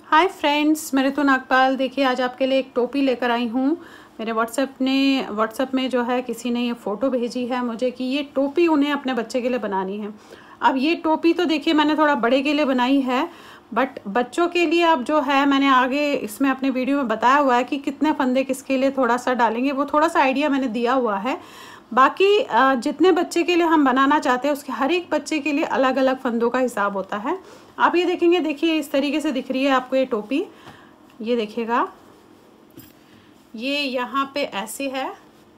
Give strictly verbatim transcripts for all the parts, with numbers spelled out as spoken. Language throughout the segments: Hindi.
हाय फ्रेंड्स, मैं ऋतु नागपाल। देखिए, आज आपके लिए एक टोपी लेकर आई हूँ। मेरे व्हाट्सएप ने व्हाट्सएप में जो है किसी ने ये फ़ोटो भेजी है मुझे कि ये टोपी उन्हें अपने बच्चे के लिए बनानी है। अब ये टोपी तो देखिए मैंने थोड़ा बड़े के लिए बनाई है, बट बच्चों के लिए अब जो है मैंने आगे इसमें अपने वीडियो में बताया हुआ है कि कितने फंदे किसके लिए थोड़ा सा डालेंगे, वो थोड़ा सा आइडिया मैंने दिया हुआ है। बाकी जितने बच्चे के लिए हम बनाना चाहते हैं उसके हर एक बच्चे के लिए अलग अलग फंदों का हिसाब होता है। आप ये देखेंगे, देखिए इस तरीके से दिख रही है आपको ये टोपी। ये देखिएगा, ये यहाँ पे ऐसी है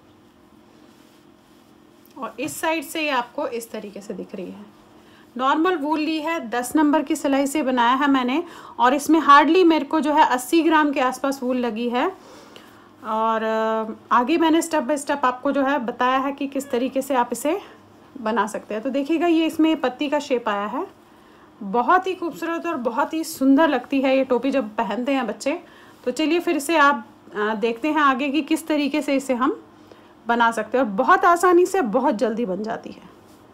और इस साइड से ये आपको इस तरीके से दिख रही है। नॉर्मल वूल ली है, दस नंबर की सिलाई से बनाया है मैंने, और इसमें हार्डली मेरे को जो है अस्सी ग्राम के आसपास वूल लगी है। और आगे मैंने स्टेप बाय स्टेप आपको जो है बताया है कि किस तरीके से आप इसे बना सकते हैं। तो देखिएगा, ये इसमें पत्ती का शेप आया है। बहुत ही खूबसूरत और बहुत ही सुंदर लगती है ये टोपी जब पहनते हैं बच्चे। तो चलिए फिर से आप देखते हैं आगे कि किस तरीके से इसे हम बना सकते हैं, और बहुत आसानी से बहुत जल्दी बन जाती है।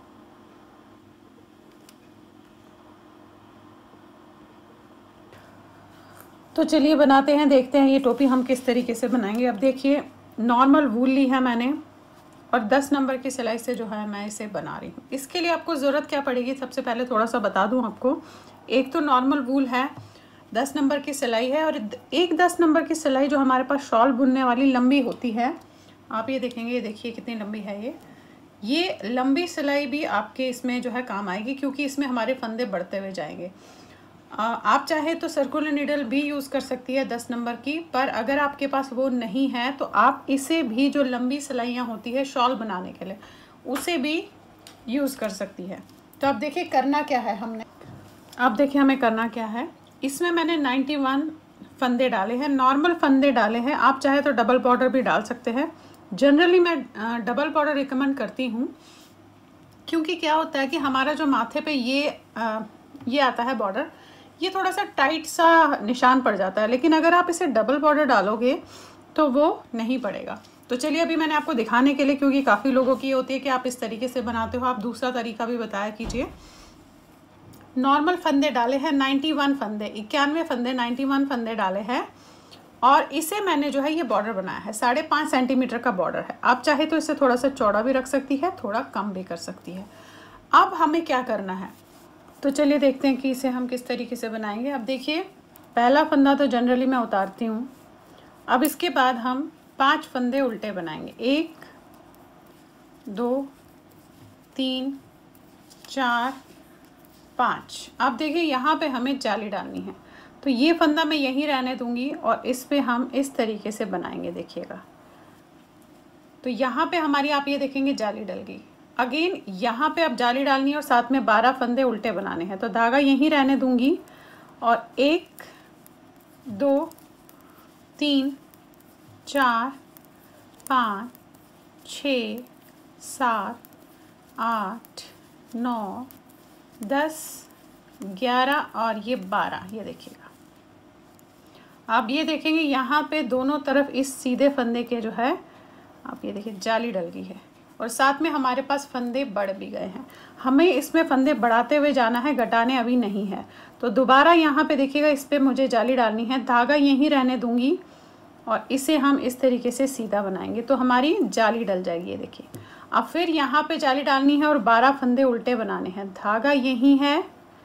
तो चलिए बनाते हैं, देखते हैं ये टोपी हम किस तरीके से बनाएंगे। अब देखिए, नॉर्मल वूल ली है मैंने और दस नंबर की सिलाई से जो है मैं इसे बना रही हूँ। इसके लिए आपको ज़रूरत क्या पड़ेगी, सबसे पहले थोड़ा सा बता दूँ आपको। एक तो नॉर्मल वूल है, दस नंबर की सिलाई है, और एक दस नंबर की सिलाई जो हमारे पास शॉल बुनने वाली लंबी होती है, आप ये देखेंगे, ये देखिए कितनी लंबी है ये ये लंबी सिलाई भी आपके इसमें जो है काम आएगी, क्योंकि इसमें हमारे फंदे बढ़ते हुए जाएंगे। आप चाहे तो सर्कुलर नीडल भी यूज़ कर सकती है दस नंबर की, पर अगर आपके पास वो नहीं है तो आप इसे भी, जो लंबी सिलाइयाँ होती है शॉल बनाने के लिए, उसे भी यूज़ कर सकती है। तो अब देखिए करना क्या है हमने। अब देखिए हमें करना क्या है। इसमें मैंने इक्यानवे फंदे डाले हैं, नॉर्मल फंदे डाले हैं। आप चाहे तो डबल बॉर्डर भी डाल सकते हैं। जनरली मैं डबल बॉर्डर रिकमेंड करती हूँ, क्योंकि क्या होता है कि हमारा जो माथे पे ये आ, ये आता है बॉर्डर, ये थोड़ा सा टाइट सा निशान पड़ जाता है। लेकिन अगर आप इसे डबल बॉर्डर डालोगे तो वो नहीं पड़ेगा। तो चलिए, अभी मैंने आपको दिखाने के लिए, क्योंकि काफ़ी लोगों की होती है कि आप इस तरीके से बनाते हो, आप दूसरा तरीका भी बताया कीजिए। नॉर्मल फंदे डाले हैं इक्यानवे फंदे, इक्यानवे फंदे इक्यानवे फंदे डाले हैं, और इसे मैंने जो है ये बॉर्डर बनाया है, साढ़े पाँच सेंटीमीटर का बॉर्डर है। आप चाहे तो इसे थोड़ा सा चौड़ा भी रख सकती है, थोड़ा कम भी कर सकती है। अब हमें क्या करना है, तो चलिए देखते हैं कि इसे हम किस तरीके से बनाएंगे। अब देखिए, पहला फंदा तो जनरली मैं उतारती हूँ। अब इसके बाद हम पांच फंदे उल्टे बनाएंगे, एक दो तीन चार पाँच। अब देखिए यहाँ पे हमें जाली डालनी है, तो ये फंदा मैं यहीं रहने दूंगी और इस पे हम इस तरीके से बनाएंगे। देखिएगा, तो यहाँ पे हमारी, आप ये देखेंगे, जाली डल गई। अगेन यहाँ पे अब जाली डालनी है और साथ में बारह फंदे उल्टे बनाने हैं। तो धागा यहीं रहने दूंगी और एक दो तीन चार पाँच छ सात आठ नौ दस ग्यारह और ये बारह। ये देखिएगा, आप ये देखेंगे यहाँ पे दोनों तरफ इस सीधे फंदे के जो है, आप ये देखिए जाली डल गई है, और साथ में हमारे पास फंदे बढ़ भी गए हैं। हमें इसमें फंदे बढ़ाते हुए जाना है, घटाने अभी नहीं है। तो दोबारा यहाँ पे देखिएगा, इस पर मुझे जाली डालनी है, धागा यहीं रहने दूंगी और इसे हम इस तरीके से सीधा बनाएंगे तो हमारी जाली डल जाएगी। ये देखिए, अब फिर यहाँ पे जाली डालनी है और बारह फंदे उल्टे बनाने हैं। धागा यहीं है,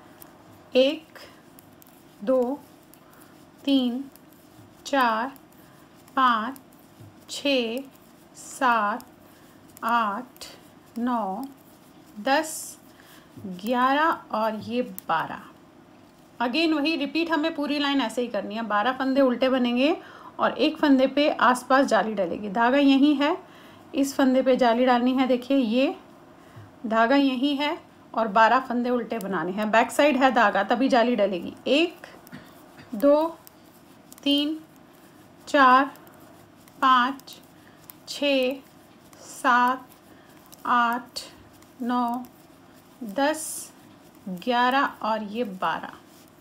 एक दो तीन चार पाँच छ सात आठ नौ दस ग्यारह और ये बारह। अगेन वही रिपीट हमें पूरी लाइन ऐसे ही करनी है। बारह फंदे उल्टे बनेंगे और एक फंदे पे आसपास जाली डलेगी। धागा यहीं है, इस फंदे पे जाली डालनी है। देखिए, ये धागा यहीं है और बारह फंदे उल्टे बनाने हैं। बैक साइड है धागा, तभी जाली डलेगी। एक दो तीन चार पाँच छ सात आठ नौ दस ग्यारह और ये बारह।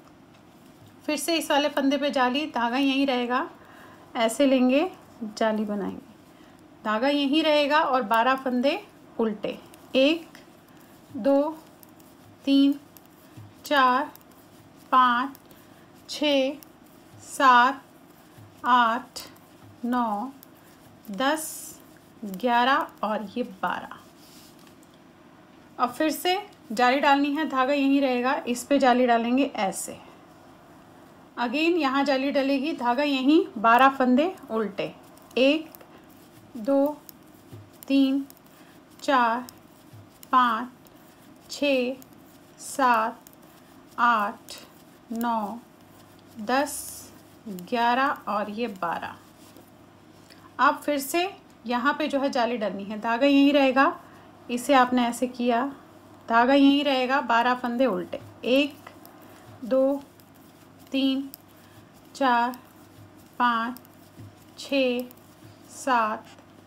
फिर से इस वाले फंदे पे जाली, धागा यहीं रहेगा, ऐसे लेंगे, जाली बनाएंगे, धागा यहीं रहेगा और बारह फंदे उल्टे। एक दो तीन चार पाँच छः सात, आठ, नौ, दस, ग्यारह और ये बारह। अब फिर से जाली डालनी है, धागा यहीं रहेगा, इस पे जाली डालेंगे ऐसे। अगेन यहाँ जाली डलेगी, धागा यहीं, बारह फंदे उल्टे। एक, दो, तीन, चार, पाँच, छः, सात, आठ, नौ, दस, ग्यारह और ये बारह। अब फिर से यहाँ पे जो है जाली डलनी है, धागा यहीं रहेगा, इसे आपने ऐसे किया, धागा यहीं रहेगा, बारह फंदे उल्टे। एक, दो, तीन, चार, पाँच, छः, सात,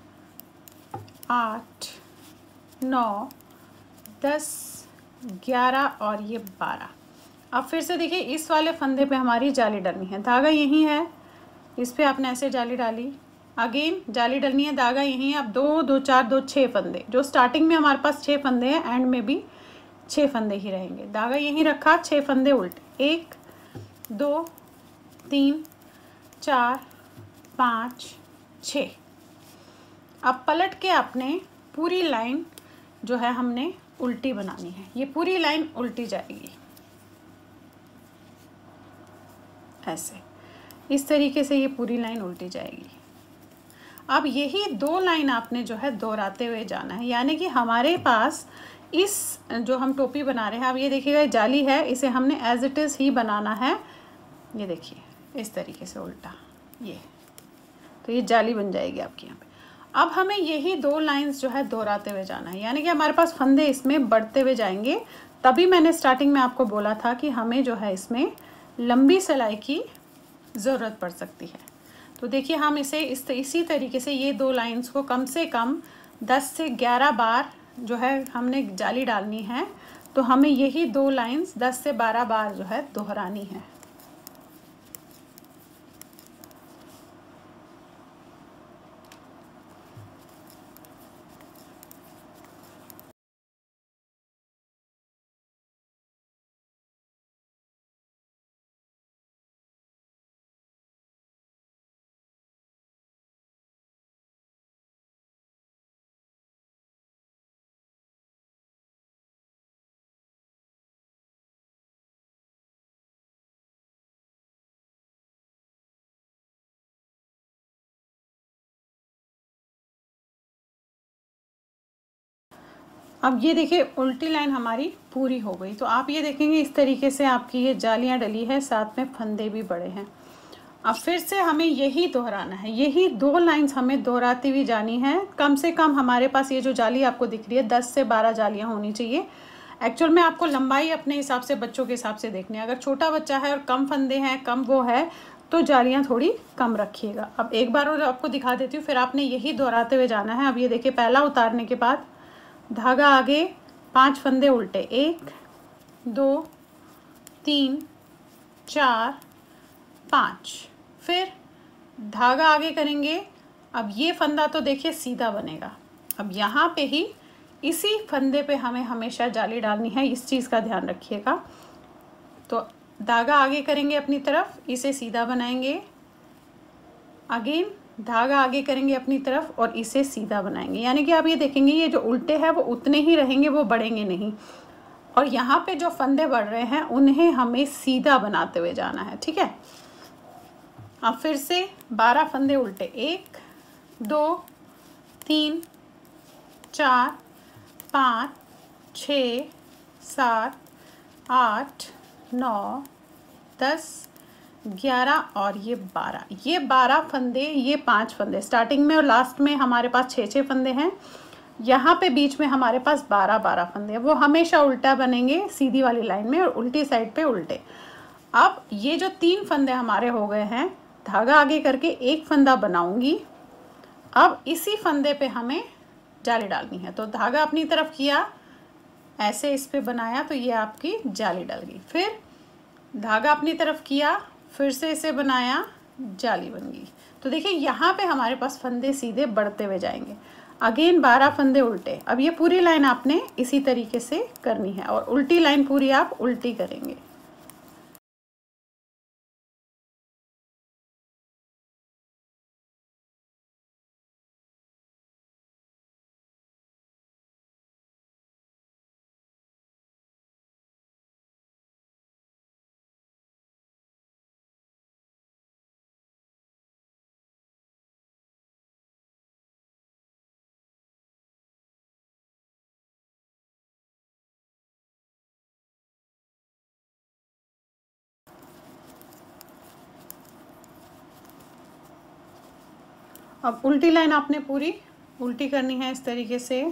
आठ, नौ, दस, ग्यारह और ये बारह। अब फिर से देखिए इस वाले फंदे पे हमारी जाली डलनी है, धागा यहीं है, इस पे आपने ऐसे जाली डाली। अगेन जाली डलनी है, धागा यहीं है। अब दो, दो, चार, दो, छः फंदे, जो स्टार्टिंग में हमारे पास छः फंदे हैं, एंड में भी छः फंदे ही रहेंगे। धागा यहीं रखा, छः फंदे उल्टे। एक, दो, तीन, चार, पाँच, छः। अब पलट के आपने पूरी लाइन जो है हमने उल्टी बनानी है, ये पूरी लाइन उल्टी जाएगी ऐसे, इस तरीके से ये पूरी लाइन उल्टी जाएगी। अब यही दो लाइन आपने जो है दोहराते हुए जाना है, यानी कि हमारे पास इस जो हम टोपी बना रहे हैं, अब ये देखिएगा जाली है, इसे हमने एज इट इज़ ही बनाना है। ये देखिए इस तरीके से उल्टा, ये तो ये जाली बन जाएगी आपके यहाँ पे। अब हमें यही दो लाइंस जो है दोहराते हुए जाना है, यानी कि हमारे पास फंदे इसमें बढ़ते हुए जाएंगे। तभी मैंने स्टार्टिंग में आपको बोला था कि हमें जो है इसमें लंबी सिलाई की ज़रूरत पड़ सकती है। तो देखिए हम इसे इस इसी तरीके से ये दो लाइंस को कम से कम दस से ग्यारह बार जो है हमने जाली डालनी है। तो हमें यही दो लाइंस दस से बारह बार जो है दोहरानी है। अब ये देखिए उल्टी लाइन हमारी पूरी हो गई। तो आप ये देखेंगे इस तरीके से आपकी ये जालियाँ डली है, साथ में फंदे भी बड़े हैं। अब फिर से हमें यही दोहराना है, यही दो लाइंस हमें दोहराती हुई जानी है। कम से कम हमारे पास ये जो जाली आपको दिख रही है दस से बारह जालियाँ होनी चाहिए। एक्चुअल में आपको लंबाई अपने हिसाब से, बच्चों के हिसाब से देखनी है। अगर छोटा बच्चा है और कम फंदे हैं, कम वो है, तो जालियाँ थोड़ी कम रखिएगा। अब एक बार और आपको दिखा देती हूँ, फिर आपने यही दोहराते हुए जाना है। अब ये देखिए पहला उतारने के बाद धागा आगे, पांच फंदे उल्टे, एक, दो, तीन, चार, पाँच। फिर धागा आगे करेंगे। अब ये फंदा तो देखिए सीधा बनेगा। अब यहाँ पे ही इसी फंदे पे हमें हमेशा जाली डालनी है, इस चीज़ का ध्यान रखिएगा। तो धागा आगे करेंगे अपनी तरफ, इसे सीधा बनाएंगे। अगेन धागा आगे करेंगे अपनी तरफ और इसे सीधा बनाएंगे। यानी कि आप ये देखेंगे ये जो उल्टे हैं वो उतने ही रहेंगे, वो बढ़ेंगे नहीं। और यहाँ पे जो फंदे बढ़ रहे हैं उन्हें हमें सीधा बनाते हुए जाना है, ठीक है। अब फिर से बारह फंदे उल्टे, एक, दो, तीन, चार, पाँच, छः, सात, आठ, नौ, दस, ग्यारह और ये बारह। ये बारह फंदे, ये पांच फंदे स्टार्टिंग में और लास्ट में हमारे पास छः छः फंदे हैं। यहाँ पे बीच में हमारे पास बारह बारह फंदे हैं, वो हमेशा उल्टा बनेंगे सीधी वाली लाइन में और उल्टी साइड पे उल्टे। अब ये जो तीन फंदे हमारे हो गए हैं, धागा आगे करके एक फंदा बनाऊंगी। अब इसी फंदे पे हमें जाली डालनी है। तो धागा अपनी तरफ किया, ऐसे इस पे बनाया, तो ये आपकी जाली डल गई। फिर धागा अपनी तरफ किया, फिर से इसे बनाया, जाली बन गई। तो देखिए यहाँ पे हमारे पास फंदे सीधे बढ़ते हुए जाएंगे। अगेन बारह फंदे उल्टे। अब ये पूरी लाइन आपने इसी तरीके से करनी है और उल्टी लाइन पूरी आप उल्टी करेंगे। अब उल्टी लाइन आपने पूरी उल्टी करनी है इस तरीके से।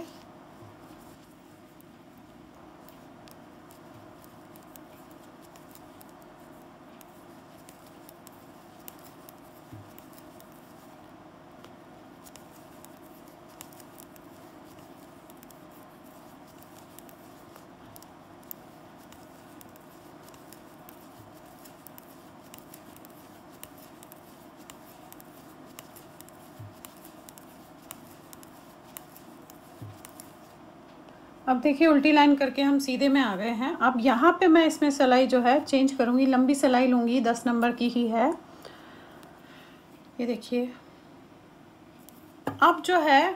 अब देखिए उल्टी लाइन करके हम सीधे में आ गए हैं। अब यहाँ पे मैं इसमें सिलाई जो है चेंज करूँगी, लंबी सिलाई लूँगी, दस नंबर की ही है। ये देखिए अब जो है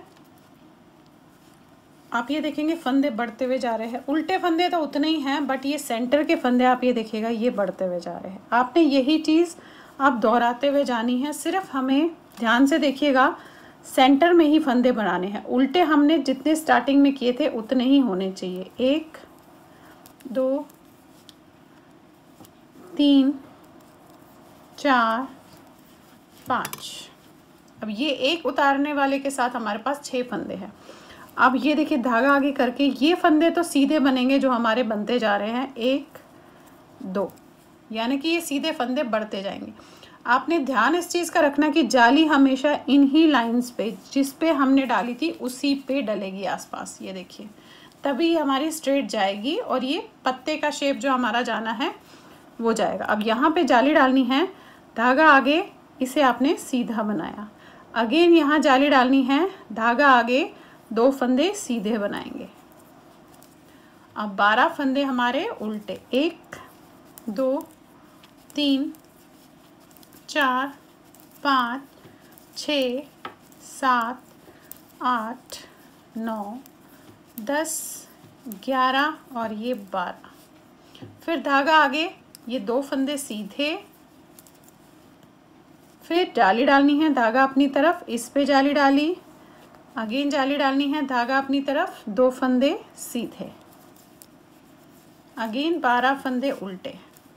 आप ये देखेंगे फंदे बढ़ते हुए जा रहे हैं। उल्टे फंदे तो उतने ही हैं, बट ये सेंटर के फंदे आप ये देखिएगा ये बढ़ते हुए जा रहे हैं। आपने यही चीज़ आप दोहराते हुए जानी है। सिर्फ हमें ध्यान से देखिएगा, सेंटर में ही फंदे बनाने हैं। उल्टे हमने जितने स्टार्टिंग में किए थे उतने ही होने चाहिए। एक, दो, तीन, चार, पाँच। अब ये एक उतारने वाले के साथ हमारे पास छः फंदे हैं। अब ये देखिए धागा आगे करके ये फंदे तो सीधे बनेंगे जो हमारे बनते जा रहे हैं, एक, दो, यानी कि ये सीधे फंदे बढ़ते जाएंगे। आपने ध्यान इस चीज़ का रखना कि जाली हमेशा इन ही लाइंस पे जिस पे हमने डाली थी उसी पे डलेगी आसपास। ये देखिए तभी हमारी स्ट्रेट जाएगी और ये पत्ते का शेप जो हमारा जाना है वो जाएगा। अब यहाँ पे जाली डालनी है, धागा आगे, इसे आपने सीधा बनाया। अगेन यहाँ जाली डालनी है, धागा आगे, दो फंदे सीधे बनाएंगे। अब बारह फंदे हमारे उल्टे, एक, दो, तीन, चार, पाँच, छः, सात, आठ, नौ, दस, ग्यारह और ये बारह। फिर धागा आगे, ये दो फंदे सीधे, फिर जाली डालनी है, धागा अपनी तरफ, इस पे जाली डाली, अगेन जाली डालनी है, धागा अपनी तरफ, दो फंदे सीधे, अगेन बारह फंदे उल्टे,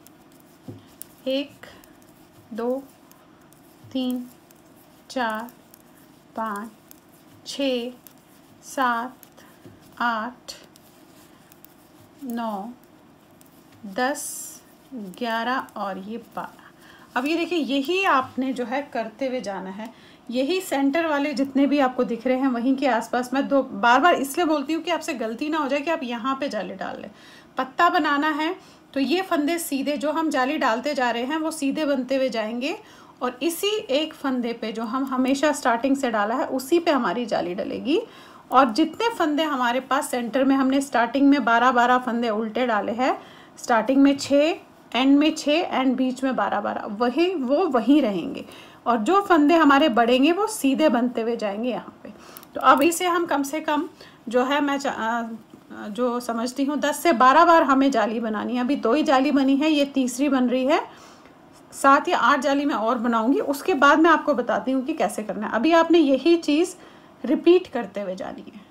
एक, दो, तीन, चार, पाँच, छः, सात, आठ, नौ, दस, ग्यारह और ये बारह। अब ये देखिए यही आपने जो है करते हुए जाना है। यही सेंटर वाले जितने भी आपको दिख रहे हैं वहीं के आसपास, मैं दो बार बार इसलिए बोलती हूँ कि आपसे गलती ना हो जाए कि आप यहाँ पे जाली डाल लें। पत्ता बनाना है तो ये फंदे सीधे जो हम जाली डालते जा रहे हैं वो सीधे बनते हुए जाएंगे और इसी एक फंदे पे जो हम हमेशा स्टार्टिंग से डाला है उसी पे हमारी जाली डलेगी। और जितने फंदे हमारे पास सेंटर में हमने स्टार्टिंग में बारह बारह फंदे उल्टे डाले हैं, स्टार्टिंग में छः, एंड में छः, एंड बीच में बारह बारह, वही वो वहीं रहेंगे और जो फंदे हमारे बढ़ेंगे वो सीधे बनते हुए जाएंगे यहाँ पे। तो अब इसे हम कम से कम जो है मैं जो समझती हूँ दस से बारह बार हमें जाली बनानी है। अभी दो ही जाली बनी है, ये तीसरी बन रही है, सात या आठ जाली मैं और बनाऊंगी, उसके बाद मैं आपको बताती हूँ कि कैसे करना है। अभी आपने यही चीज़ रिपीट करते हुए जानी है।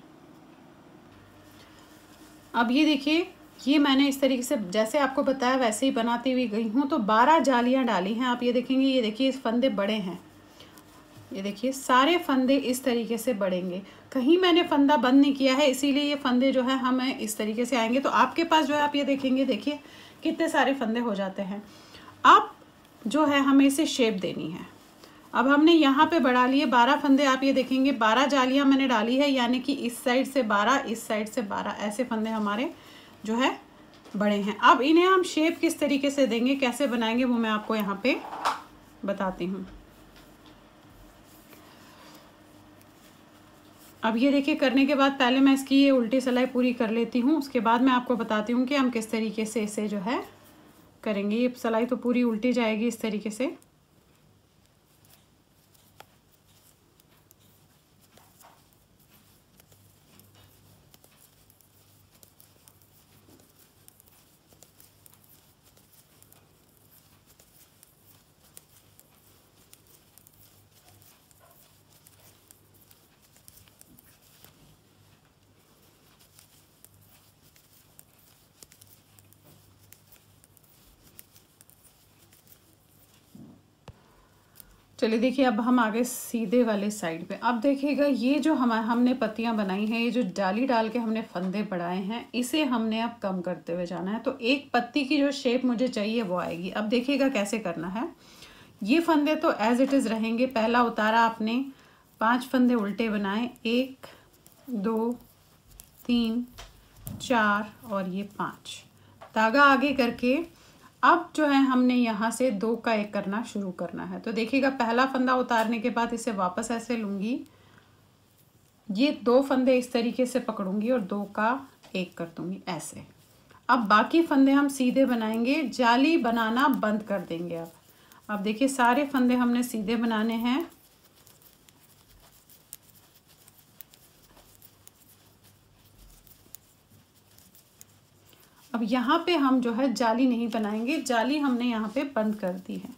अब ये देखिए ये मैंने इस तरीके से जैसे आपको बताया वैसे ही बनाती हुई गई हूँ। तो बारह जालियाँ डाली हैं, आप ये देखेंगे, ये देखिए इस फंदे बड़े हैं, ये देखिए सारे फंदे इस तरीके से बढ़ेंगे। कहीं मैंने फंदा बंद नहीं किया है इसीलिए ये फंदे जो है हमें इस तरीके से आएंगे। तो आपके पास जो है आप ये देखेंगे, देखिए कितने सारे फंदे हो जाते हैं। अब जो है हमें इसे शेप देनी है। अब हमने यहाँ पे बढ़ा लिए बारह फंदे, आप ये देखेंगे बारह जालियाँ मैंने डाली है, यानी कि इस साइड से बारह, इस साइड से बारह, ऐसे फंदे हमारे जो है बड़े हैं। अब इन्हें हम शेप किस तरीके से देंगे, कैसे बनाएंगे, वो मैं आपको यहाँ पे बताती हूँ। अब ये देखिए करने के बाद पहले मैं इसकी ये उल्टी सिलाई पूरी कर लेती हूँ, उसके बाद मैं आपको बताती हूँ कि हम किस तरीके से इसे जो है करेंगे। ये सिलाई तो पूरी उल्टी जाएगी इस तरीके से। चलिए देखिए अब हम आगे सीधे वाले साइड पे। अब देखिएगा ये जो हम हमने पत्तियां बनाई हैं, ये जो जाली डाल के हमने फंदे बढ़ाए हैं, इसे हमने अब कम करते हुए जाना है। तो एक पत्ती की जो शेप मुझे चाहिए वो आएगी। अब देखिएगा कैसे करना है। ये फंदे तो एज इट इज़ रहेंगे। पहला उतारा आपने, पांच फंदे उल्टे बनाए, एक दो तीन चार और ये पाँच, धागा आगे करके अब जो है हमने यहाँ से दो का एक करना शुरू करना है। तो देखिएगा पहला फंदा उतारने के बाद इसे वापस ऐसे लूँगी, ये दो फंदे इस तरीके से पकड़ूंगी और दो का एक कर दूंगी ऐसे। अब बाकी फंदे हम सीधे बनाएंगे, जाली बनाना बंद कर देंगे। अब अब देखिए सारे फंदे हमने सीधे बनाने हैं। अब यहाँ पे हम जो है जाली नहीं बनाएंगे, जाली हमने यहाँ पे बंद कर दी है।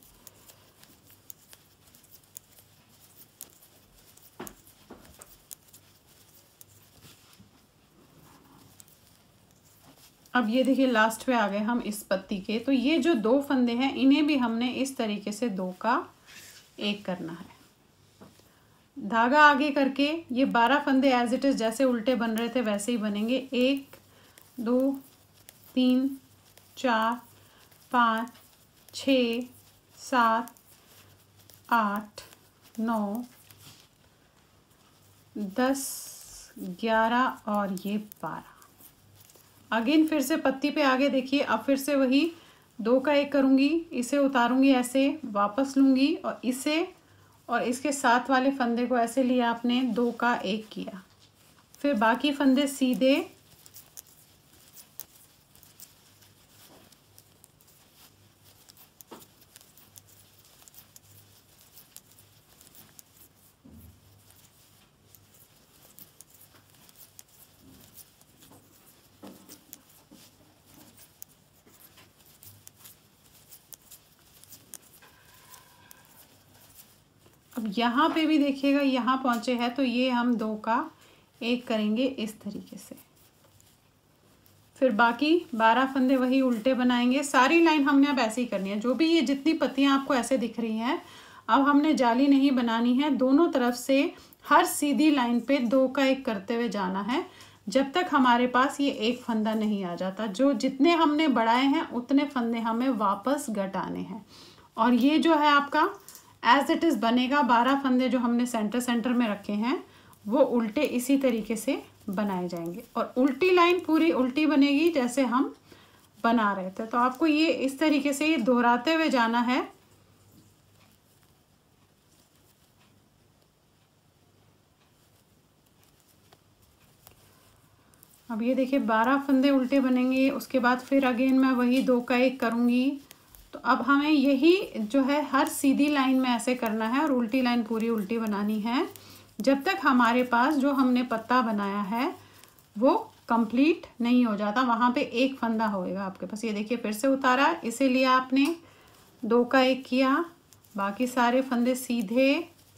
अब ये देखिए लास्ट पे आ गए हम इस पत्ती के। तो ये जो दो फंदे हैं इन्हें भी हमने इस तरीके से दो का एक करना है। धागा आगे करके ये बारह फंदे एज इट इज जैसे उल्टे बन रहे थे वैसे ही बनेंगे। एक दो तीन चार पाँच छ सात आठ नौ दस ग्यारह और ये बारह। अगेन फिर से पत्ती पे आगे देखिए, अब फिर से वही दो का एक करूँगी, इसे उतारूँगी ऐसे, वापस लूँगी और इसे और इसके साथ वाले फंदे को ऐसे लिया आपने, दो का एक किया, फिर बाकी फंदे सीधे अब यहाँ पे भी देखिएगा यहाँ पहुँचे हैं तो ये हम दो का एक करेंगे इस तरीके से। फिर बाकी बारह फंदे वही उल्टे बनाएंगे। सारी लाइन हमने अब ऐसे ही करनी है। जो भी ये जितनी पत्तियाँ आपको ऐसे दिख रही हैं, अब हमने जाली नहीं बनानी है। दोनों तरफ से हर सीधी लाइन पे दो का एक करते हुए जाना है जब तक हमारे पास ये एक फंदा नहीं आ जाता। जो जितने हमने बढ़ाए हैं उतने फंदे हमें वापस घटाने हैं। और ये जो है आपका एज इट इज़ बनेगा। बारह फंदे जो हमने सेंटर सेंटर में रखे हैं वो उल्टे इसी तरीके से बनाए जाएंगे और उल्टी लाइन पूरी उल्टी बनेगी जैसे हम बना रहे थे। तो आपको ये इस तरीके से ये दोहराते हुए जाना है। अब ये देखिए बारह फंदे उल्टे बनेंगे, उसके बाद फिर अगेन मैं वही दो का एक करूँगी। तो अब हमें यही जो है हर सीधी लाइन में ऐसे करना है और उल्टी लाइन पूरी उल्टी बनानी है जब तक हमारे पास जो हमने पत्ता बनाया है वो कंप्लीट नहीं हो जाता। वहाँ पे एक फंदा होएगा आपके पास। ये देखिए फिर से उतारा, इसे लिया आपने, दो का एक किया, बाकी सारे फंदे सीधे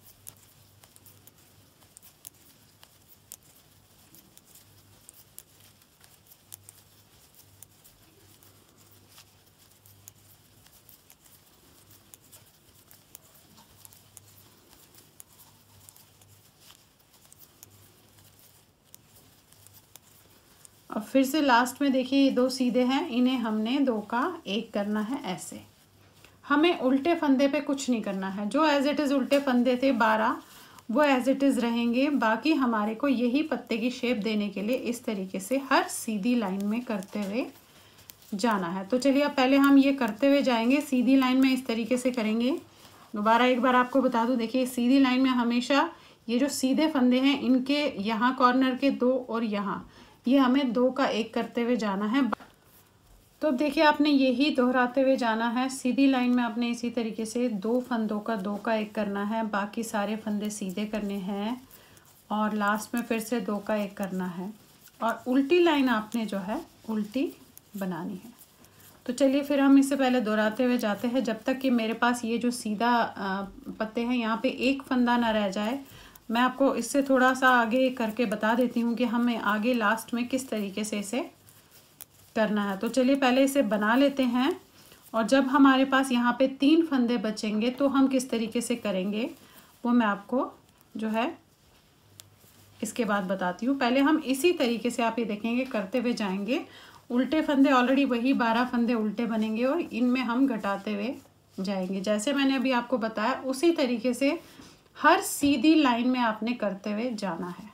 और फिर से लास्ट में देखिए ये दो सीधे हैं, इन्हें हमने दो का एक करना है ऐसे। हमें उल्टे फंदे पे कुछ नहीं करना है। जो एज इट इज़ उल्टे फंदे थे बारह वो एज इट इज़ रहेंगे। बाकी हमारे को यही पत्ते की शेप देने के लिए इस तरीके से हर सीधी लाइन में करते हुए जाना है। तो चलिए अब पहले हम ये करते हुए जाएंगे। सीधी लाइन में इस तरीके से करेंगे। दोबारा एक बार आपको बता दूं, देखिए सीधी लाइन में हमेशा ये जो सीधे फंदे हैं इनके यहाँ कॉर्नर के दो और यहाँ ये हमें दो का एक करते हुए जाना है। तो देखिए आपने यही दोहराते हुए जाना है। सीधी लाइन में आपने इसी तरीके से दो फंदों का दो का एक करना है, बाकी सारे फंदे सीधे करने हैं और लास्ट में फिर से दो का एक करना है और उल्टी लाइन आपने जो है उल्टी बनानी है। तो चलिए फिर हम इससे पहले दोहराते हुए जाते हैं जब तक कि मेरे पास ये जो सीधा पत्ते हैं यहाँ पे एक फंदा ना रह जाए। मैं आपको इससे थोड़ा सा आगे करके बता देती हूँ कि हमें आगे लास्ट में किस तरीके से इसे करना है। तो चलिए पहले इसे बना लेते हैं और जब हमारे पास यहाँ पे तीन फंदे बचेंगे तो हम किस तरीके से करेंगे वो मैं आपको जो है इसके बाद बताती हूँ। पहले हम इसी तरीके से आप ये देखेंगे करते हुए जाएंगे। उल्टे फंदे ऑलरेडी वही बारह फंदे उल्टे बनेंगे और इनमें हम घटाते हुए जाएंगे। जैसे मैंने अभी आपको बताया उसी तरीके से हर सीधी लाइन में आपने करते हुए जाना है।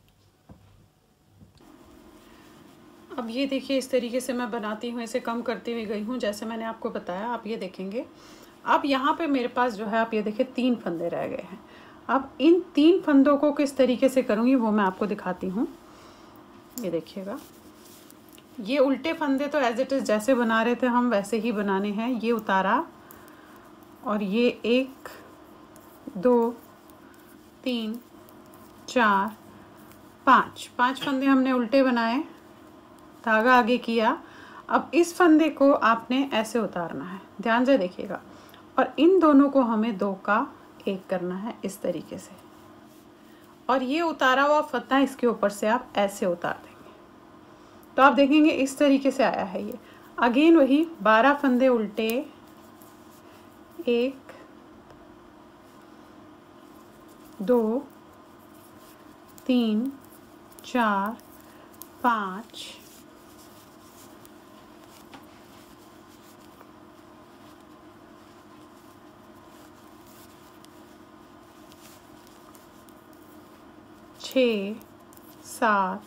अब ये देखिए इस तरीके से मैं बनाती हूँ, इसे कम करती हुई गई हूँ जैसे मैंने आपको बताया। आप ये देखेंगे अब यहाँ पे मेरे पास जो है आप ये देखिए तीन फंदे रह गए हैं। अब इन तीन फंदों को किस तरीके से करूँगी वो मैं आपको दिखाती हूँ। ये देखिएगा, ये उल्टे फंदे तो एज इट इज़ जैसे बना रहे थे हम वैसे ही बनाने हैं। ये उतारा और ये एक दो तीन चार पाँच पाँच फंदे हमने उल्टे बनाए, धागा आगे किया। अब इस फंदे को आपने ऐसे उतारना है, ध्यान से देखिएगा, और इन दोनों को हमें दो का एक करना है इस तरीके से। और ये उतारा हुआ फंदा इसके ऊपर से आप ऐसे उतार देंगे तो आप देखेंगे इस तरीके से आया है। ये अगेन वही बारह फंदे उल्टे, एक दो तीन चार पाँच छः सात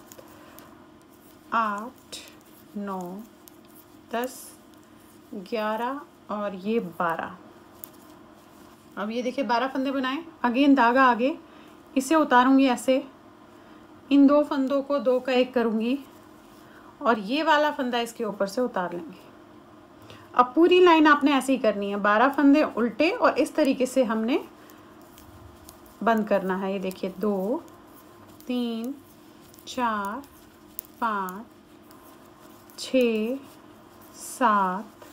आठ नौ दस ग्यारह और ये बारह। अब ये देखिए बारह फंदे बनाए, अगेन धागा आगे, इसे उतारूंगी ऐसे, इन दो फंदों को दो का एक करूंगी और ये वाला फंदा इसके ऊपर से उतार लेंगे। अब पूरी लाइन आपने ऐसे ही करनी है, बारह फंदे उल्टे और इस तरीके से हमने बंद करना है। ये देखिए दो तीन चार पाँच छः सात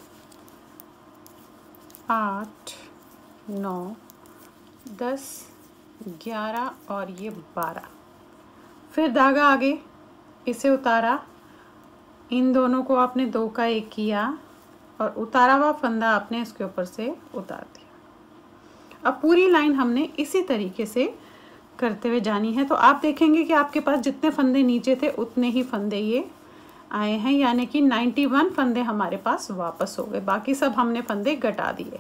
आठ नौ दस ग्यारह और ये बारह। फिर धागा आगे, इसे उतारा, इन दोनों को आपने दो का एक किया और उतारा हुआ फंदा आपने इसके ऊपर से उतार दिया। अब पूरी लाइन हमने इसी तरीके से करते हुए जानी है। तो आप देखेंगे कि आपके पास जितने फंदे नीचे थे उतने ही फंदे ये आए हैं, यानी कि इक्यानवे फंदे हमारे पास वापस हो गए। बाकी सब हमने फंदे घटा दिए।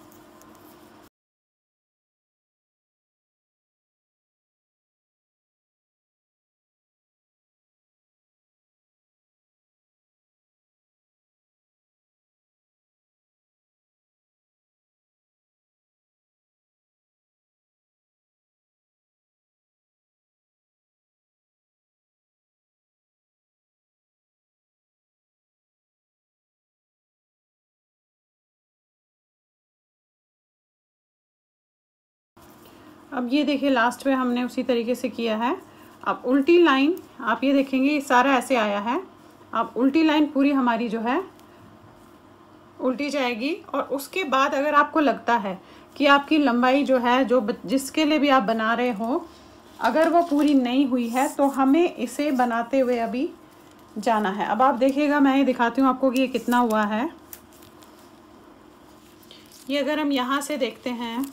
अब ये देखिए लास्ट में हमने उसी तरीके से किया है। अब उल्टी लाइन आप ये देखेंगे ये सारा ऐसे आया है। अब उल्टी लाइन पूरी हमारी जो है उल्टी जाएगी और उसके बाद अगर आपको लगता है कि आपकी लंबाई जो है जो जिसके लिए भी आप बना रहे हो अगर वो पूरी नहीं हुई है तो हमें इसे बनाते हुए अभी जाना है। अब आप देखिएगा, मैं ये दिखाती हूँ आपको कि ये कितना हुआ है। ये अगर हम यहाँ से देखते हैं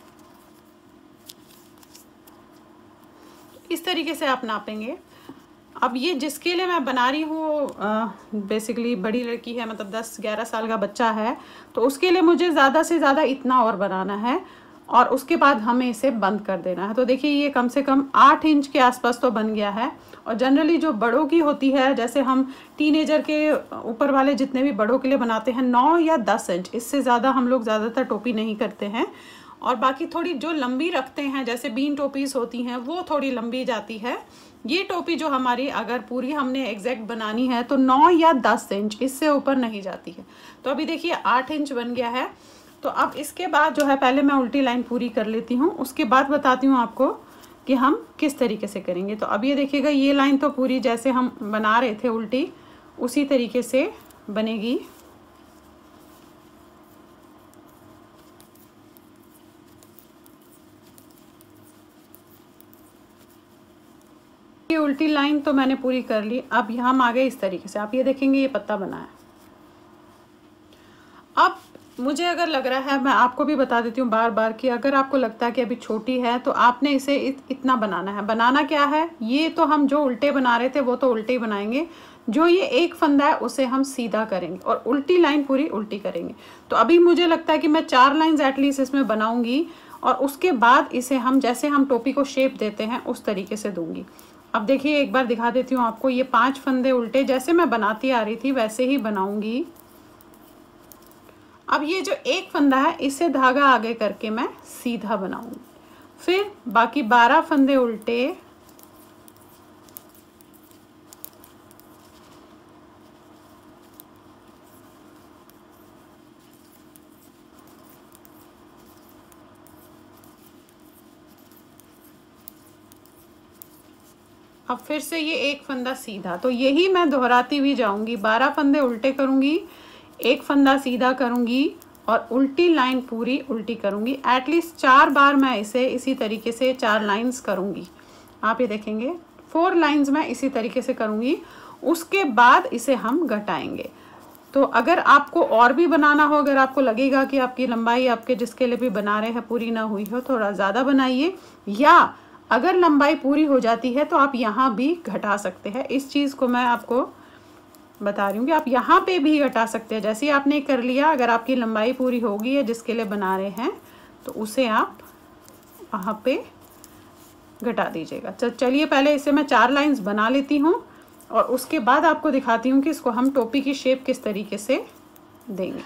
इस तरीके से आप नापेंगे। अब ये जिसके लिए मैं बना रही हूँ बेसिकली बड़ी लड़की है, मतलब दस ग्यारह साल का बच्चा है, तो उसके लिए मुझे ज़्यादा से ज़्यादा इतना और बनाना है और उसके बाद हमें इसे बंद कर देना है। तो देखिए ये कम से कम आठ इंच के आसपास तो बन गया है। और जनरली जो बड़ों की होती है, जैसे हम टीनेजर के ऊपर वाले जितने भी बड़ों के लिए बनाते हैं, नौ या दस इंच, इससे ज़्यादा हम लोग ज़्यादातर टोपी नहीं करते हैं। और बाकी थोड़ी जो लंबी रखते हैं जैसे बीन टोपीज होती हैं वो थोड़ी लंबी जाती है। ये टोपी जो हमारी अगर पूरी हमने एग्जैक्ट बनानी है तो नौ या दस इंच, इससे ऊपर नहीं जाती है। तो अभी देखिए आठ इंच बन गया है। तो अब इसके बाद जो है पहले मैं उल्टी लाइन पूरी कर लेती हूँ, उसके बाद बताती हूँ आपको कि हम किस तरीके से करेंगे। तो अब ये देखिएगा ये लाइन तो पूरी जैसे हम बना रहे थे उल्टी उसी तरीके से बनेगी। ये उल्टी लाइन तो मैंने पूरी कर ली। अब यहाँ हम आ गए इस तरीके से, आप ये देखेंगे ये पत्ता बना है। अब मुझे अगर लग रहा है, मैं आपको भी बता देती हूँ बार बार कि अगर आपको लगता है कि अभी छोटी है तो आपने इसे इत, इतना बनाना है। बनाना क्या है, ये तो हम जो उल्टे बना रहे थे वो तो उल्टे ही बनाएंगे, जो ये एक फंदा है उसे हम सीधा करेंगे और उल्टी लाइन पूरी उल्टी करेंगे। तो अभी मुझे लगता है कि मैं चार लाइन्स एटलीस्ट इसमें बनाऊंगी और उसके बाद इसे हम जैसे हम टोपी को शेप देते हैं उस तरीके से दूंगी। अब देखिए एक बार दिखा देती हूँ आपको, ये पांच फंदे उल्टे जैसे मैं बनाती आ रही थी वैसे ही बनाऊंगी। अब ये जो एक फंदा है इसे धागा आगे करके मैं सीधा बनाऊंगी, फिर बाकी बारह फंदे उल्टे, अब फिर से ये एक फंदा सीधा, तो यही मैं दोहराती हुई जाऊंगी। बारह फंदे उल्टे करूंगी, एक फंदा सीधा करूंगी और उल्टी लाइन पूरी उल्टी करूंगी। एटलीस्ट चार बार मैं इसे इसी तरीके से चार लाइंस करूंगी। आप ये देखेंगे फोर लाइंस मैं इसी तरीके से करूंगी। उसके बाद इसे हम घटाएंगे। तो अगर आपको और भी बनाना हो, अगर आपको लगेगा कि आपकी लंबाई आपके जिसके लिए भी बना रहे हैं पूरी ना हुई हो, थोड़ा ज़्यादा बनाइए, या अगर लंबाई पूरी हो जाती है तो आप यहाँ भी घटा सकते हैं। इस चीज़ को मैं आपको बता रही हूँ कि आप यहाँ पे भी घटा सकते हैं। जैसे ही आपने कर लिया, अगर आपकी लंबाई पूरी होगी या जिसके लिए बना रहे हैं तो उसे आप वहाँ पे घटा दीजिएगा। चलिए पहले इसे मैं चार लाइंस बना लेती हूँ और उसके बाद आपको दिखाती हूँ कि इसको हम टोपी की शेप किस तरीके से देंगे।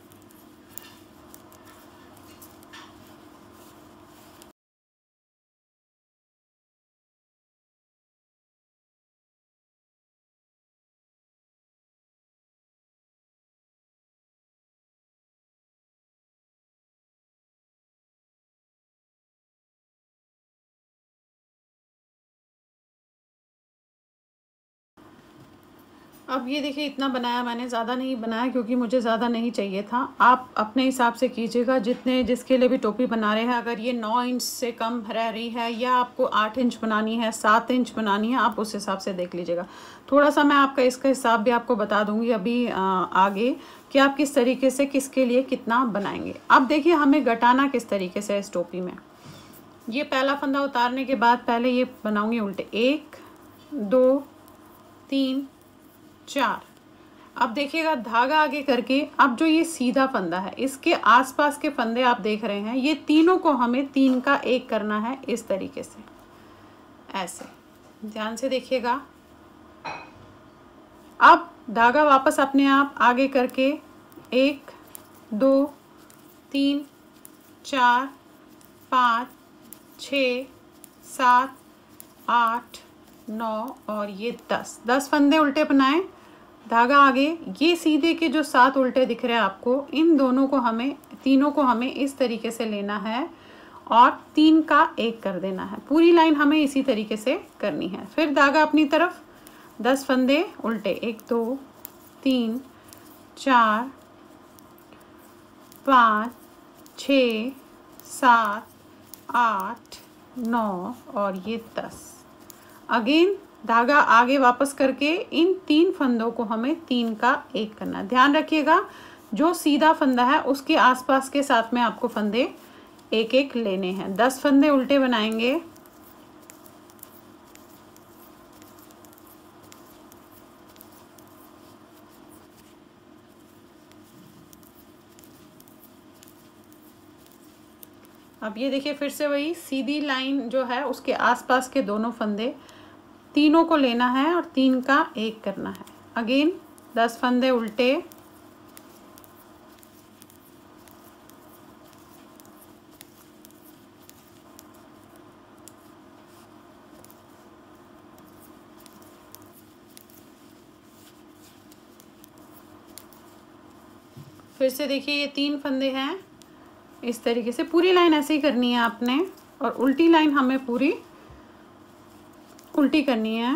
अब ये देखिए इतना बनाया मैंने, ज़्यादा नहीं बनाया क्योंकि मुझे ज़्यादा नहीं चाहिए था। आप अपने हिसाब से कीजिएगा, जितने जिसके लिए भी टोपी बना रहे हैं। अगर ये नौ इंच से कम रह रही है या आपको आठ इंच बनानी है, सात इंच बनानी है, आप उस हिसाब से देख लीजिएगा। थोड़ा सा मैं आपका इसका हिसाब भी आपको बता दूँगी अभी आ, आगे कि आप किस तरीके से किसके लिए कितना बनाएंगे। अब देखिए हमें घटाना किस तरीके से इस टोपी में। ये पहला फंदा उतारने के बाद पहले ये बनाऊँगी उल्टे, एक दो तीन चार। अब देखिएगा धागा आगे करके, अब जो ये सीधा फंदा है इसके आसपास के फंदे आप देख रहे हैं, ये तीनों को हमें तीन का एक करना है इस तरीके से, ऐसे ध्यान से देखिएगा। अब धागा वापस अपने आप आगे करके एक दो तीन चार पाँच छ सात आठ नौ और ये दस दस फंदे उल्टे बनाए, धागा आगे। ये सीधे के जो सात उल्टे दिख रहे हैं आपको, इन दोनों को हमें तीनों को हमें इस तरीके से लेना है और तीन का एक कर देना है। पूरी लाइन हमें इसी तरीके से करनी है। फिर धागा अपनी तरफ, दस फंदे उल्टे, एक दो तीन चार पाँच छ सात आठ नौ और ये दस। अगेन धागा आगे वापस करके इन तीन फंदों को हमें तीन का एक करना है। ध्यान रखिएगा जो सीधा फंदा है उसके आसपास के साथ में आपको फंदे एक एक लेने हैं। दस फंदे उल्टे बनाएंगे, अब ये देखिए फिर से वही सीधी लाइन जो है उसके आसपास के दोनों फंदे तीनों को लेना है और तीन का एक करना है। अगेन दस फंदे उल्टे, फिर से देखिए ये तीन फंदे हैं, इस तरीके से पूरी लाइन ऐसे ही करनी है आपने और उल्टी लाइन हमें पूरी उल्टी करनी है।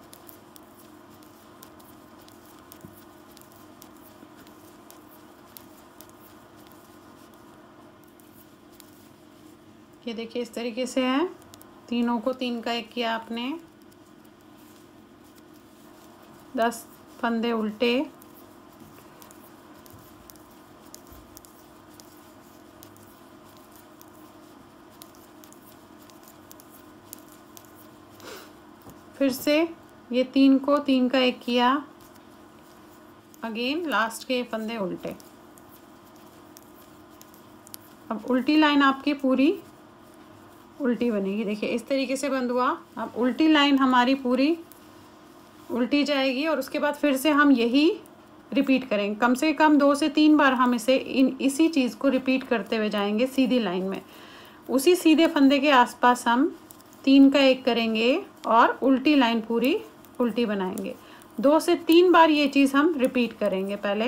ये देखिए इस तरीके से है, तीनों को तीन का एक किया आपने, दस फंदे उल्टे, ये तीन को तीन का एक किया, अगेन लास्ट के फंदे उल्टे। अब उल्टी लाइन आपकी पूरी उल्टी बनेगी, देखिए इस तरीके से बंद हुआ। अब उल्टी लाइन हमारी पूरी उल्टी जाएगी और उसके बाद फिर से हम यही रिपीट करेंगे। कम से कम दो से तीन बार हम इसे इन इसी चीज़ को रिपीट करते हुए जाएंगे सीधी लाइन में। उसी सीधे फंदे के आसपास हम तीन का एक करेंगे और उल्टी लाइन पूरी उल्टी बनाएंगे। दो से तीन बार ये चीज़ हम रिपीट करेंगे पहले।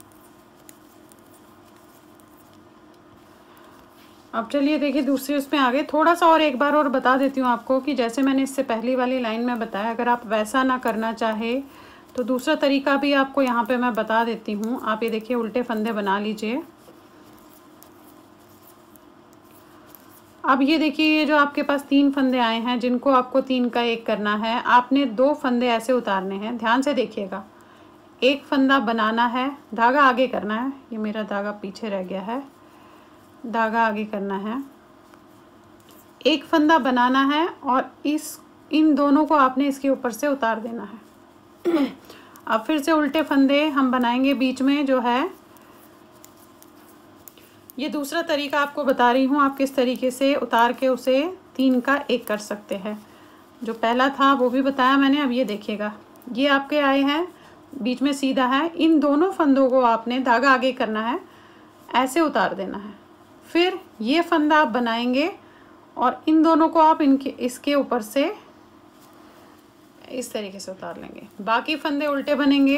अब चलिए देखिए दूसरी उसमें आगे थोड़ा सा और एक बार और बता देती हूँ आपको कि जैसे मैंने इससे पहली वाली लाइन में बताया, अगर आप वैसा ना करना चाहे तो दूसरा तरीका भी आपको यहाँ पे मैं बता देती हूँ। आप ये देखिए उल्टे फंदे बना लीजिए। अब ये देखिए ये जो आपके पास तीन फंदे आए हैं जिनको आपको तीन का एक करना है, आपने दो फंदे ऐसे उतारने हैं। ध्यान से देखिएगा, एक फंदा बनाना है, धागा आगे करना है। ये मेरा धागा पीछे रह गया है, धागा आगे करना है। एक फंदा बनाना है और इस इन दोनों को आपने इसके ऊपर से उतार देना है। अब फिर से उल्टे फंदे हम बनाएंगे बीच में जो है। ये दूसरा तरीका आपको बता रही हूँ, आप किस तरीके से उतार के उसे तीन का एक कर सकते हैं। जो पहला था वो भी बताया मैंने। अब ये देखिएगा, ये आपके आए हैं, बीच में सीधा है। इन दोनों फंदों को आपने धागा आगे करना है, ऐसे उतार देना है। फिर ये फंदा आप बनाएंगे और इन दोनों को आप इनके इसके ऊपर से इस तरीके से उतार लेंगे। बाकी फंदे उल्टे बनेंगे।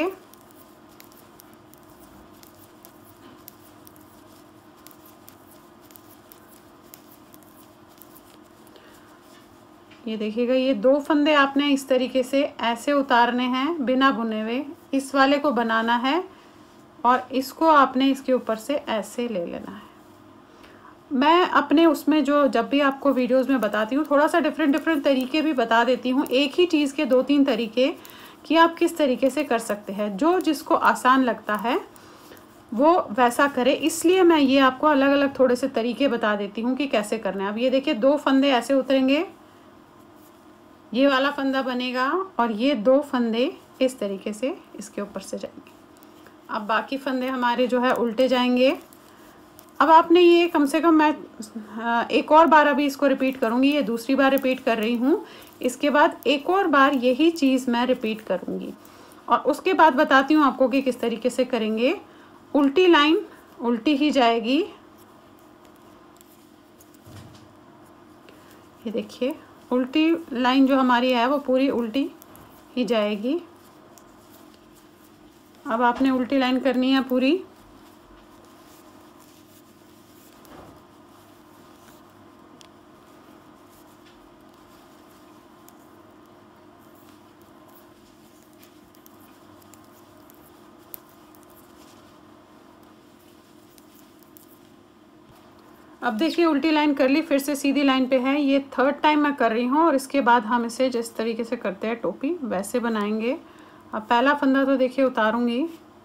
ये देखिएगा, ये दो फंदे आपने इस तरीके से ऐसे उतारने हैं बिना बुने हुए। इस वाले को बनाना है और इसको आपने इसके ऊपर से ऐसे ले लेना है। मैं अपने उसमें जो जब भी आपको वीडियोस में बताती हूँ थोड़ा सा डिफरेंट डिफरेंट तरीके भी बता देती हूँ। एक ही चीज़ के दो तीन तरीके कि आप किस तरीके से कर सकते हैं। जो जिसको आसान लगता है वो वैसा करे, इसलिए मैं ये आपको अलग अलग थोड़े से तरीके बता देती हूँ कि कैसे करना है। अब ये देखिए, दो फंदे ऐसे उतरेंगे, ये वाला फंदा बनेगा और ये दो फंदे इस तरीके से इसके ऊपर से जाएंगे। अब बाकी फंदे हमारे जो है उल्टे जाएंगे। अब आपने ये कम से कम, मैं एक और बार अभी इसको रिपीट करूँगी, ये दूसरी बार रिपीट कर रही हूँ। इसके बाद एक और बार यही चीज़ मैं रिपीट करूँगी और उसके बाद बताती हूँ आपको कि किस तरीके से करेंगे। उल्टी लाइन उल्टी ही जाएगी, ये देखिए उल्टी लाइन जो हमारी है वो पूरी उल्टी ही जाएगी। अब आपने उल्टी लाइन करनी है पूरी। अब देखिए उल्टी लाइन कर ली, फिर से सीधी लाइन पे है। ये थर्ड टाइम मैं कर रही हूँ और इसके बाद हम इसे जिस तरीके से करते हैं टोपी वैसे बनाएंगे। अब पहला फंदा तो देखिए उतारूंगी,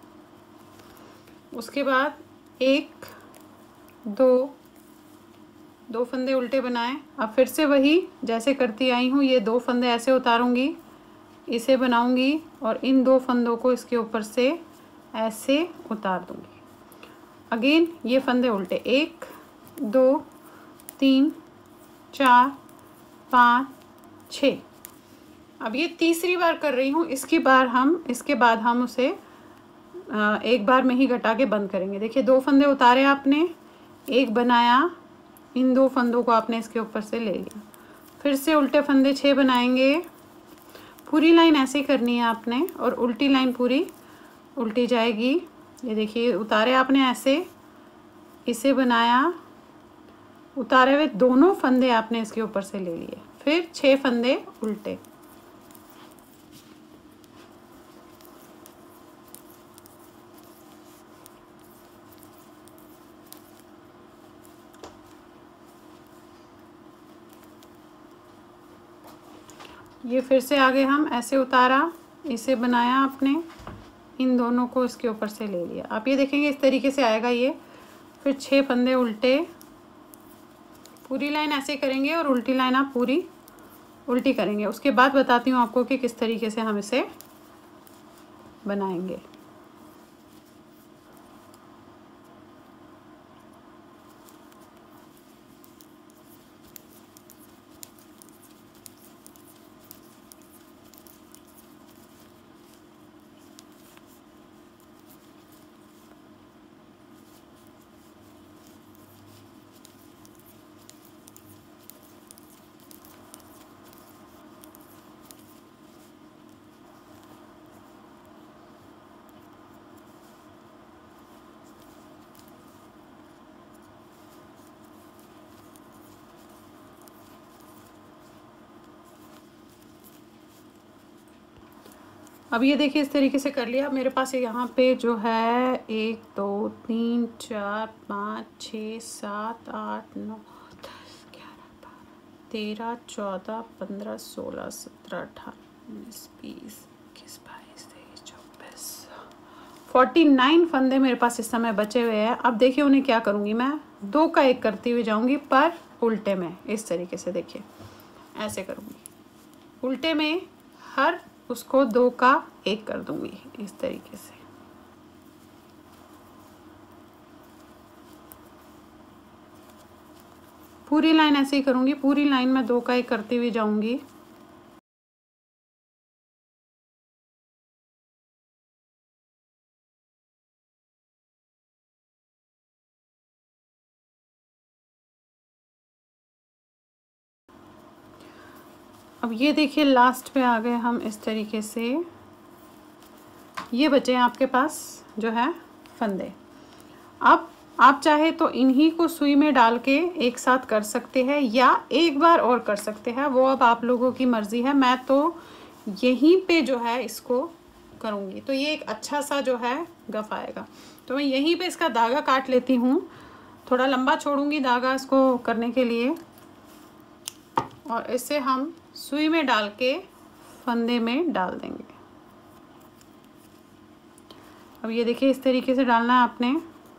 उसके बाद एक दो दो फंदे उल्टे बनाए। अब फिर से वही जैसे करती आई हूँ, ये दो फंदे ऐसे उतारूंगी, इसे बनाऊंगी और इन दो फंदों को इसके ऊपर से ऐसे उतार दूंगी। अगेन ये फंदे उल्टे, एक दो तीन चार पाँच छः। अब ये तीसरी बार कर रही हूँ। इसकी बार हम इसके बाद हम उसे एक बार में ही घटा के बंद करेंगे। देखिए दो फंदे उतारे आपने, एक बनाया, इन दो फंदों को आपने इसके ऊपर से ले लिया। फिर से उल्टे फंदे छः बनाएंगे। पूरी लाइन ऐसे करनी है आपने और उल्टी लाइन पूरी उल्टी जाएगी। ये देखिए उतारे आपने ऐसे, इसे बनाया, उतारे हुए दोनों फंदे आपने इसके ऊपर से ले लिए। फिर छह फंदे उल्टे। ये फिर से आगे हम ऐसे उतारा, इसे बनाया आपने, इन दोनों को इसके ऊपर से ले लिया। आप ये देखेंगे इस तरीके से आएगा ये। फिर छह फंदे उल्टे, पूरी लाइन ऐसे करेंगे और उल्टी लाइन आप पूरी उल्टी करेंगे। उसके बाद बताती हूँ आपको कि किस तरीके से हम इसे बनाएंगे। अब ये देखिए इस तरीके से कर लिया। मेरे पास यहाँ पे जो है एक दो तीन चार पाँच छः सात आठ नौ दस ग्यारह बारह तेरह चौदह पंद्रह सोलह सत्रह अठारह उन्नीस बीस इक्कीस बाईस तेईस चौबीस फोर्टी नाइन फंदे मेरे पास इस समय बचे हुए हैं। अब देखिए उन्हें क्या करूँगी मैं, दो का एक करती हुई जाऊँगी पर उल्टे में। इस तरीके से देखिए ऐसे करूँगी, उल्टे में हर उसको दो का एक कर दूंगी इस तरीके से। पूरी लाइन ऐसे ही करूंगी, पूरी लाइन में दो का एक करती हुई जाऊंगी। अब ये देखिए लास्ट पे आ गए हम इस तरीके से। ये बचे हैं आपके पास जो है फंदे। अब आप चाहे तो इन्हीं को सुई में डाल के एक साथ कर सकते हैं या एक बार और कर सकते हैं, वो अब आप लोगों की मर्ज़ी है। मैं तो यहीं पे जो है इसको करूँगी, तो ये एक अच्छा सा जो है गफ आएगा। तो मैं यहीं पे इसका धागा काट लेती हूँ, थोड़ा लंबा छोड़ूंगी धागा इसको करने के लिए, और इसे हम सुई में डाल के फंदे में डाल देंगे। अब ये देखिए इस तरीके से डालना है आपने।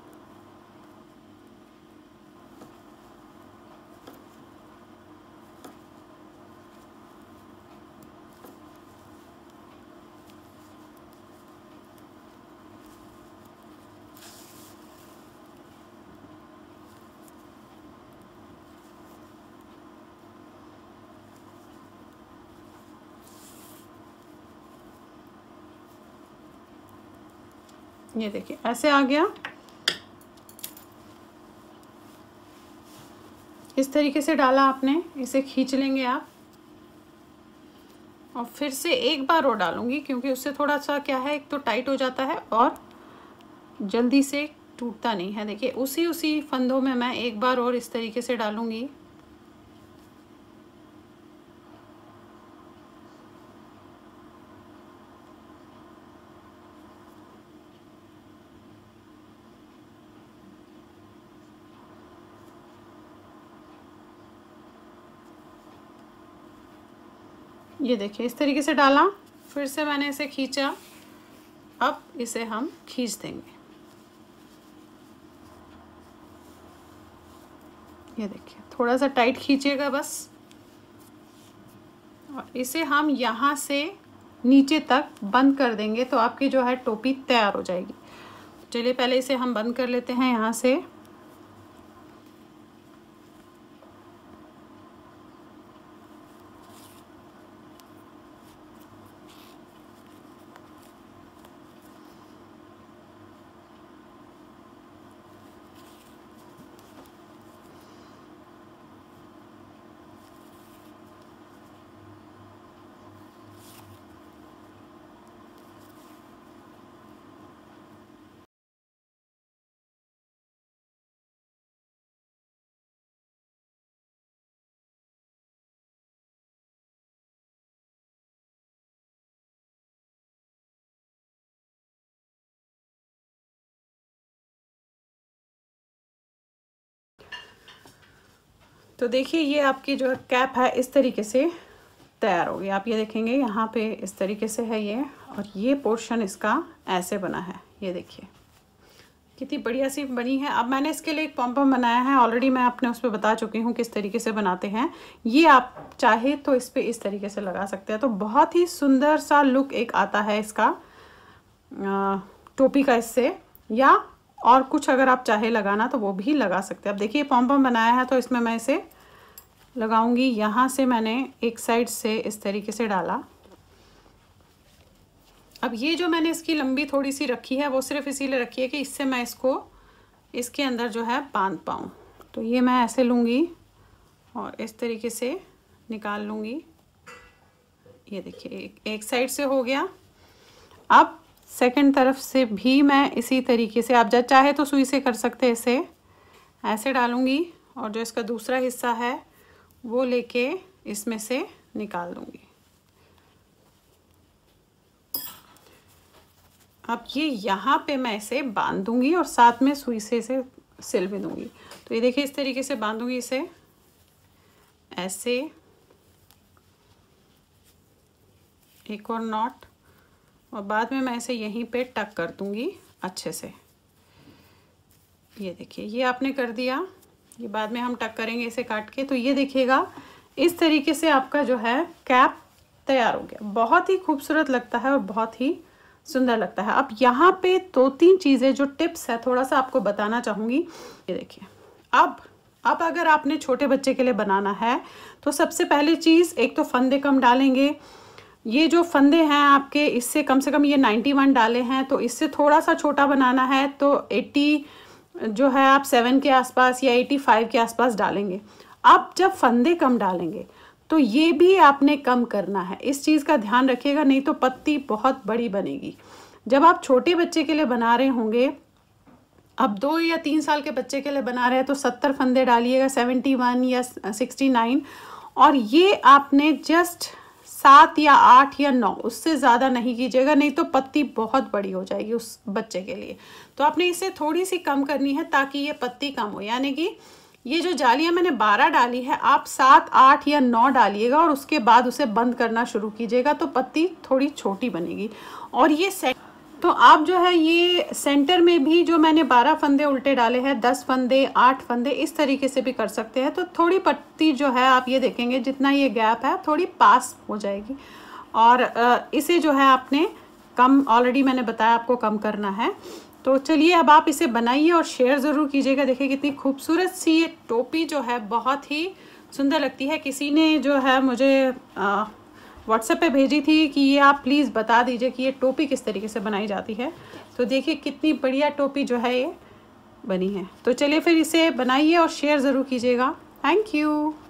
ये देखिए ऐसे आ गया। इस तरीके से डाला आपने, इसे खींच लेंगे आप, और फिर से एक बार और डालूंगी क्योंकि उससे थोड़ा सा क्या है, एक तो टाइट हो जाता है और जल्दी से टूटता नहीं है। देखिए उसी उसी फंदों में मैं एक बार और इस तरीके से डालूंगी। ये देखिए इस तरीके से डाला, फिर से मैंने इसे खींचा। अब इसे हम खींच देंगे। ये देखिए थोड़ा सा टाइट खींचिएगा बस, और इसे हम यहाँ से नीचे तक बंद कर देंगे तो आपकी जो है टोपी तैयार हो जाएगी। चलिए पहले इसे हम बंद कर लेते हैं यहाँ से। तो देखिए ये आपकी जो कैप है इस तरीके से तैयार हो गई। आप ये देखेंगे यहाँ पे इस तरीके से है ये, और ये पोर्शन इसका ऐसे बना है। ये देखिए कितनी बढ़िया सी बनी है। अब मैंने इसके लिए एक पॉम-पॉम बनाया है, ऑलरेडी मैं अपने उस पर बता चुकी हूँ किस तरीके से बनाते हैं। ये आप चाहे तो इस पर इस तरीके से लगा सकते हैं, तो बहुत ही सुंदर सा लुक एक आता है इसका टोपी का इससे, या और कुछ अगर आप चाहे लगाना तो वो भी लगा सकते हैं। अब देखिए पॉम-पॉम बनाया है तो इसमें मैं इसे लगाऊंगी। यहाँ से मैंने एक साइड से इस तरीके से डाला। अब ये जो मैंने इसकी लंबी थोड़ी सी रखी है वो सिर्फ इसीलिए रखी है कि इससे मैं इसको इसके अंदर जो है बांध पाऊँ। तो ये मैं ऐसे लूँगी और इस तरीके से निकाल लूँगी। ये देखिए एक, एक साइड से हो गया। अब सेकंड तरफ से भी मैं इसी तरीके से, आप जब चाहे तो सुई से कर सकते हैं, इसे ऐसे डालूँगी और जो इसका दूसरा हिस्सा है वो लेके इसमें से निकाल दूँगी। अब ये यहाँ पे मैं इसे बांध दूँगी और साथ में सुई से इसे सिल भी दूँगी। तो ये देखिए इस तरीके से बांधूँगी इसे ऐसे, एक और नॉट, और बाद में मैं इसे यहीं पे टक कर दूँगी अच्छे से। ये देखिए ये आपने कर दिया, ये बाद में हम टक करेंगे इसे काट के। तो ये देखिएगा इस तरीके से आपका जो है कैप तैयार हो गया। बहुत ही खूबसूरत लगता है और बहुत ही सुंदर लगता है। अब यहाँ पे दो तीन चीज़ें जो टिप्स है थोड़ा सा आपको बताना चाहूँगी। ये देखिए अब अब अगर आपने छोटे बच्चे के लिए बनाना है तो सबसे पहली चीज़, एक तो फंदे कम डालेंगे। ये जो फंदे हैं आपके, इससे कम से कम ये नाइन्टी वन डाले हैं, तो इससे थोड़ा सा छोटा बनाना है तो एट्टी जो है आप सेवन के आसपास या एटी फाइव के आसपास डालेंगे। अब जब फंदे कम डालेंगे तो ये भी आपने कम करना है, इस चीज़ का ध्यान रखिएगा, नहीं तो पत्ती बहुत बड़ी बनेगी। जब आप छोटे बच्चे के लिए बना रहे होंगे, अब दो या तीन साल के बच्चे के लिए बना रहे हैं, तो सत्तर फंदे डालिएगा, सेवेंटी वन या सिक्सटी नाइन, और ये आपने जस्ट सात या आठ या नौ, उससे ज़्यादा नहीं कीजिएगा, नहीं तो पत्ती बहुत बड़ी हो जाएगी उस बच्चे के लिए। तो आपने इसे थोड़ी सी कम करनी है ताकि ये पत्ती कम हो, यानी कि ये जो जालियाँ मैंने बारह डाली है, आप सात आठ या नौ डालिएगा और उसके बाद उसे बंद करना शुरू कीजिएगा, तो पत्ती थोड़ी छोटी बनेगी। और ये सेट तो आप जो है ये सेंटर में भी जो मैंने बारह फंदे उल्टे डाले हैं, दस फंदे, आठ फंदे, इस तरीके से भी कर सकते हैं। तो थोड़ी पत्ती जो है आप ये देखेंगे जितना ये गैप है थोड़ी पास हो जाएगी। और इसे जो है आपने कम, ऑलरेडी मैंने बताया आपको कम करना है। तो चलिए अब आप इसे बनाइए और शेयर ज़रूर कीजिएगा। देखिए कितनी खूबसूरत सी ये टोपी जो है बहुत ही सुंदर लगती है। किसी ने जो है मुझे व्हाट्सएप पे भेजी थी कि ये आप प्लीज़ बता दीजिए कि ये टोपी किस तरीके से बनाई जाती है। तो देखिए कितनी बढ़िया टोपी जो है ये बनी है। तो चलिए फिर इसे बनाइए और शेयर ज़रूर कीजिएगा। Thank you.